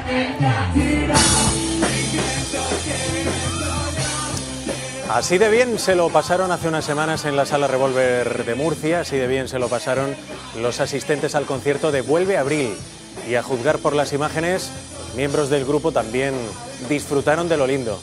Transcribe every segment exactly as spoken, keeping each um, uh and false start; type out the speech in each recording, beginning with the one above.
Así de bien se lo pasaron hace unas semanas en la Sala Revolver de Murcia, así de bien se lo pasaron los asistentes al concierto de Vuelve Abril. Y a juzgar por las imágenes, los miembros del grupo también disfrutaron de lo lindo.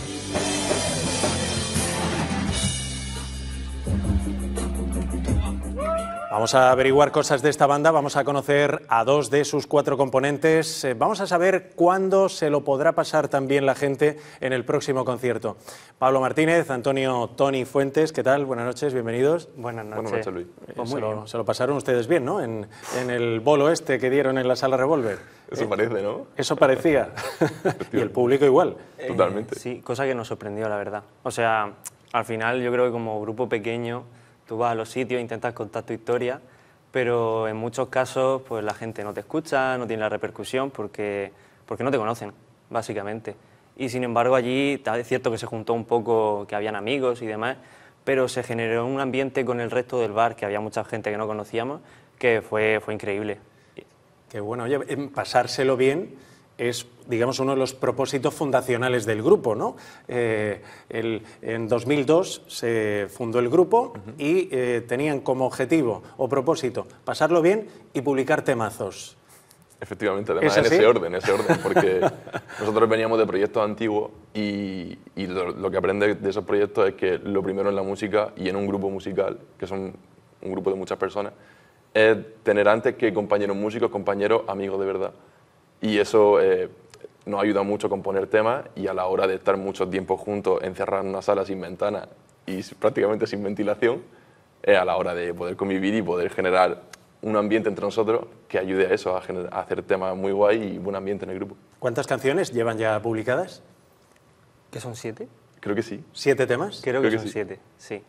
Vamos a averiguar cosas de esta banda, vamos a conocer a dos de sus cuatro componentes, eh, vamos a saber cuándo se lo podrá pasar también la gente en el próximo concierto. Pablo Martínez, Antonio Tony Fuentes, ¿qué tal? Buenas noches, bienvenidos. Buenas noches. Buenas noches, Luis. Eh, pues se, lo, se lo pasaron ustedes bien, ¿no? En, en el bolo este que dieron en la Sala Revolver. Eso eh, parece, ¿no? Eso parecía. Y el público igual. Eh, Totalmente. Sí, cosa que nos sorprendió, la verdad. O sea, al final yo creo que como grupo pequeño tú vas a los sitios, intentas contar tu historia, pero en muchos casos pues la gente no te escucha, no tiene la repercusión porque, porque no te conocen, básicamente. Y sin embargo allí es cierto que se juntó un poco, que habían amigos y demás, pero se generó un ambiente con el resto del bar, que había mucha gente que no conocíamos, que fue, fue increíble. Que bueno, oye, pasárselo bien es, digamos, uno de los propósitos fundacionales del grupo, ¿no? Eh, el, en dos mil dos se fundó el grupo uh-huh. y eh, tenían como objetivo o propósito pasarlo bien y publicar temazos. Efectivamente, además en ese orden, ese orden, porque nosotros veníamos de proyectos antiguos y, y lo, lo que aprendes de esos proyectos es que lo primero en la música y en un grupo musical, que son un grupo de muchas personas, es tener antes que compañeros músicos, compañeros amigos de verdad. Y eso eh, nos ayuda mucho a componer temas y a la hora de estar mucho tiempo juntos, encerrados en una sala sin ventana y prácticamente sin ventilación, es a la hora de poder convivir y poder generar un ambiente entre nosotros que ayude a eso, a, generar, a hacer temas muy guay y buen ambiente en el grupo. ¿Cuántas canciones llevan ya publicadas? ¿Que son siete? Creo que sí. ¿Siete temas? Creo, Creo que, que son sí. siete, sí.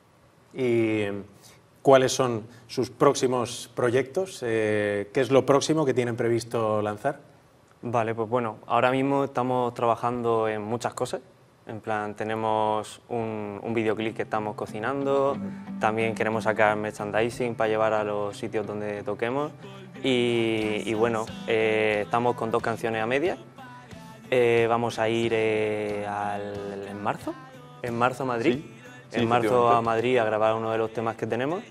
¿Y cuáles son sus próximos proyectos? Eh, ¿Qué es lo próximo que tienen previsto lanzar? Vale, pues bueno, ahora mismo estamos trabajando en muchas cosas. En plan, tenemos un, un videoclip que estamos cocinando, también queremos sacar merchandising para llevar a los sitios donde toquemos y, y bueno, eh, estamos con dos canciones a medias. Eh, vamos a ir eh, al, en marzo, en marzo a Madrid. Sí. Sí, en marzo a Madrid a grabar uno de los temas que tenemos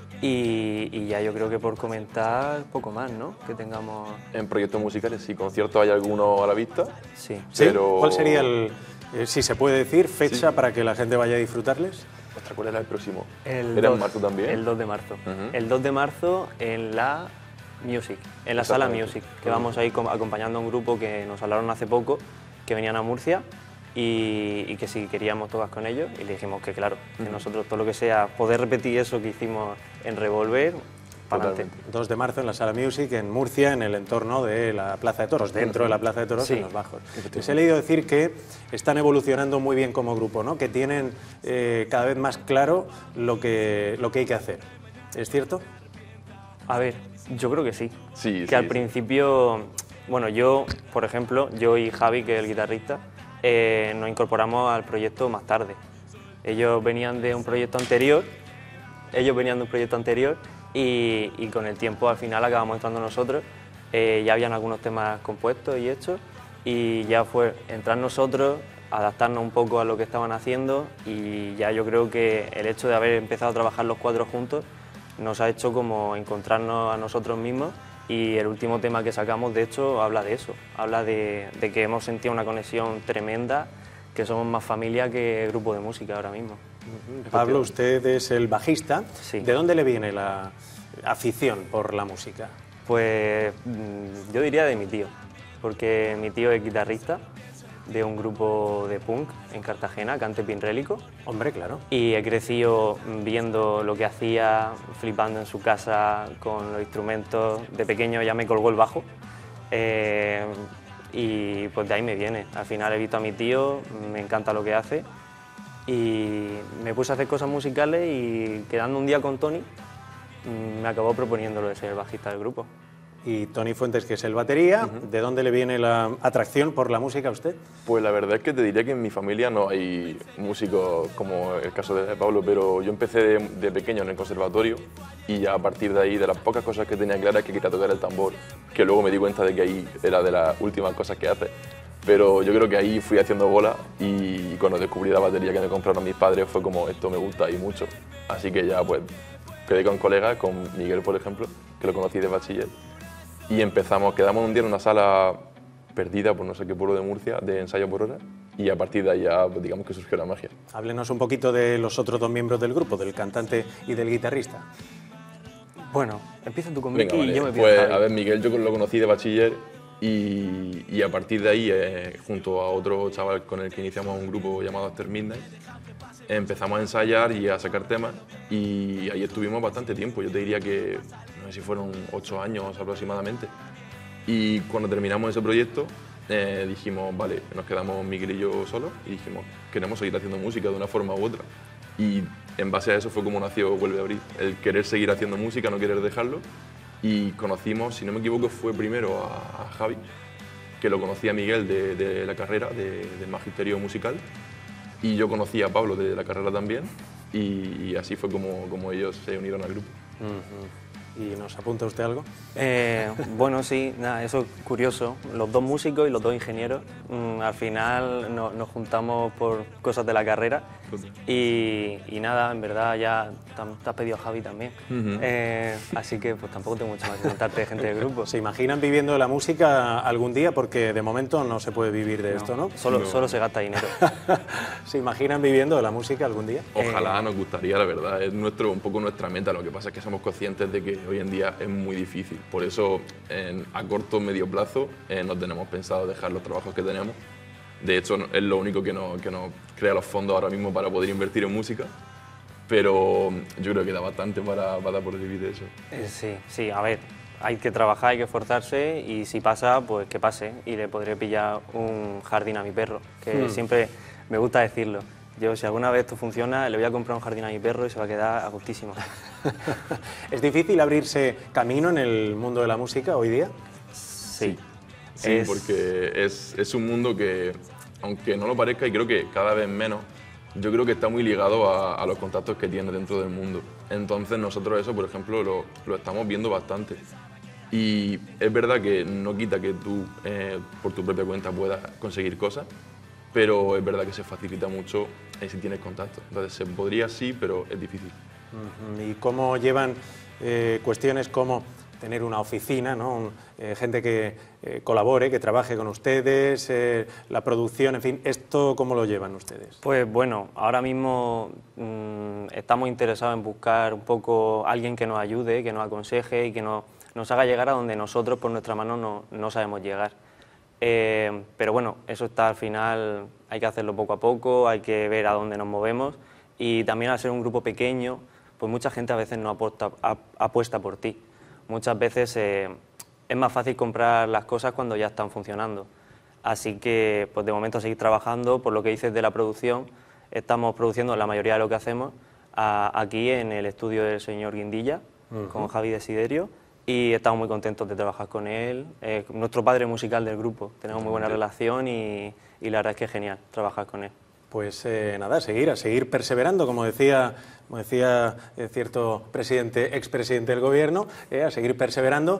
y, y ya yo creo que por comentar poco más, ¿no? Que tengamos... En proyectos musicales, sí, conciertos hay alguno a la vista. Sí. Pero... ¿Sí? ¿Cuál sería el, eh, si se puede decir, fecha sí. para que la gente vaya a disfrutarles? Ostras, ¿cuál era el próximo? El ¿Era dos, en marzo también? El dos de marzo. Uh-huh. El dos de marzo en la Music, en la Sala Music, que uh-huh. vamos a ir acompañando a un grupo que nos hablaron hace poco, que venían a Murcia. Y, y que si queríamos tocar con ellos y le dijimos que claro, que uh-huh. nosotros todo lo que sea poder repetir eso que hicimos en Revolver, para adelante. dos de marzo en la Sala Music en Murcia, en el entorno de la Plaza de Toros, dentro de la Plaza de Toros, sí. en los bajos. Les he leído decir que están evolucionando muy bien como grupo, ¿no? Que tienen eh, cada vez más claro lo que, lo que hay que hacer. ¿Es cierto? A ver, yo creo que sí. sí que sí, al sí. principio, bueno, yo, por ejemplo, yo y Javi, que es el guitarrista, Eh, nos incorporamos al proyecto más tarde. Ellos venían de un proyecto anterior, ellos venían de un proyecto anterior y, y con el tiempo al final acabamos entrando nosotros. Eh, ya habían algunos temas compuestos y hechos y ya fue entrar nosotros, adaptarnos un poco a lo que estaban haciendo y ya yo creo que el hecho de haber empezado a trabajar los cuatro juntos nos ha hecho como encontrarnos a nosotros mismos. Y el último tema que sacamos, de hecho, habla de eso, habla de, de que hemos sentido una conexión tremenda, que somos más familia que grupo de música ahora mismo. Uh-huh. Pablo, usted es el bajista. Sí. ¿De dónde le viene la afición por la música? Pues yo diría de mi tío, porque mi tío es guitarrista de un grupo de punk en Cartagena, Cante Pinrélico. Hombre, claro. Y he crecido viendo lo que hacía, flipando en su casa con los instrumentos. De pequeño ya me colgó el bajo eh, y pues de ahí me viene. Al final he visto a mi tío, me encanta lo que hace y me puse a hacer cosas musicales y quedando un día con Tony me acabó proponiendo lo de ser el bajista del grupo. y Toni Fuentes, que es el batería. Uh-huh. ¿De dónde le viene la atracción por la música a usted? Pues la verdad es que te diría que en mi familia no hay músicos como el caso de Pablo, pero yo empecé de, de pequeño en el conservatorio y ya a partir de ahí, de las pocas cosas que tenía claras, que quería tocar el tambor, que luego me di cuenta de que ahí era de las últimas cosas que hace. Pero yo creo que ahí fui haciendo bola y cuando descubrí la batería que me compraron mis padres fue como, esto me gusta y mucho. Así que ya pues quedé con colegas, con Miguel por ejemplo, que lo conocí de bachiller, y empezamos, quedamos un día en una sala perdida por no sé qué pueblo de Murcia, de ensayo por hora, y a partir de ahí ya pues, digamos que surgió la magia. Háblenos un poquito de los otros dos miembros del grupo, del cantante y del guitarrista. Bueno, empieza tú con Venga, Miki vale. y yo me pido Pues Javi. a ver, Miguel yo lo conocí de bachiller y, y a partir de ahí, eh, junto a otro chaval con el que iniciamos un grupo llamado After Midnight, empezamos a ensayar y a sacar temas y ahí estuvimos bastante tiempo, yo te diría que no sé si fueron ocho años aproximadamente. Y cuando terminamos ese proyecto eh, dijimos, vale, nos quedamos Miguel y yo solos y dijimos, queremos seguir haciendo música de una forma u otra. Y en base a eso fue como nació Vuelve a Abrir, el querer seguir haciendo música, no querer dejarlo. Y conocimos, si no me equivoco, fue primero a, a Javi, que lo conocía a Miguel de, de la carrera, de, del magisterio musical. Y yo conocí a Pablo de la carrera también, y, y así fue como, como ellos se unieron al grupo. Uh-huh. ¿Y nos apunta usted algo? Eh, bueno, sí, nada, eso es curioso. Los dos músicos y los dos ingenieros, mmm, al final no, nos juntamos por cosas de la carrera y, y nada, en verdad ya te has pedido a Javi también. Uh-huh. eh, así que pues tampoco tengo mucho más que contarte de gente del grupo. ¿Se imaginan viviendo de la música algún día? Porque de momento no se puede vivir de no, esto, ¿no? Solo, no. solo se gasta dinero. ¿Se imaginan viviendo de la música algún día? Ojalá eh, nos gustaría, la verdad, es nuestro, un poco nuestra meta. Lo que pasa es que somos conscientes de que hoy en día es muy difícil. Por eso, en, a corto o medio plazo, eh, no tenemos pensado dejar los trabajos que tenemos. De hecho, es lo único que nos, que nos crea los fondos ahora mismo para poder invertir en música. Pero yo creo que da bastante para, para poder vivir de eso. Eh, sí, sí, a ver, hay que trabajar, hay que esforzarse y si pasa, pues que pase. Y le podré pillar un jardín a mi perro, que hmm. siempre me gusta decirlo. Yo, si alguna vez esto funciona, le voy a comprar un jardín a mi perro y se va a quedar a gustísimo. ¿Es difícil abrirse camino en el mundo de la música hoy día? Sí. Sí, es... porque es, es un mundo que, aunque no lo parezca, y creo que cada vez menos, yo creo que está muy ligado a, a los contactos que tienes dentro del mundo. Entonces nosotros eso, por ejemplo, lo, lo estamos viendo bastante. Y es verdad que no quita que tú, eh, por tu propia cuenta, puedas conseguir cosas, pero es verdad que se facilita mucho eh, si tienes contacto. Entonces se podría sí, pero es difícil. Uh-huh. ¿Y cómo llevan eh, cuestiones como tener una oficina, ¿no? Un, eh, gente que eh, colabore, que trabaje con ustedes, eh, la producción, en fin, ¿esto cómo lo llevan ustedes? Pues bueno, ahora mismo mmm, estamos interesados en buscar un poco alguien que nos ayude, que nos aconseje y que nos, nos haga llegar a donde nosotros por nuestra mano no, no sabemos llegar. Eh, pero bueno, eso está al final, hay que hacerlo poco a poco, hay que ver a dónde nos movemos y también al ser un grupo pequeño, pues mucha gente a veces no apuesta, ap, apuesta por ti. Muchas veces eh, es más fácil comprar las cosas cuando ya están funcionando. Así que pues de momento seguir trabajando, por lo que dices de la producción, estamos produciendo la mayoría de lo que hacemos a, aquí en el estudio del señor Guindilla, uh-huh. con Javi Desiderio. Y estamos muy contentos de trabajar con él, eh, nuestro padre musical del grupo, tenemos muy buena relación y, y la verdad es que es genial trabajar con él. Pues eh, nada, a seguir, a seguir perseverando, como decía, como decía eh, cierto presidente, expresidente del gobierno, eh, a seguir perseverando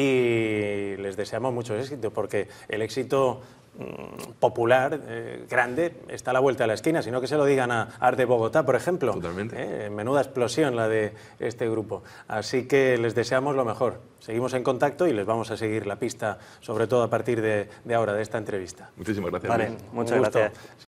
y les deseamos mucho éxito, porque el éxito popular, eh, grande, está a la vuelta de la esquina, sino que se lo digan a Art de Bogotá, por ejemplo. Totalmente. Eh, menuda explosión la de este grupo. Así que les deseamos lo mejor. Seguimos en contacto y les vamos a seguir la pista, sobre todo a partir de, de ahora, de esta entrevista. Muchísimas gracias. Vale, muchas gracias.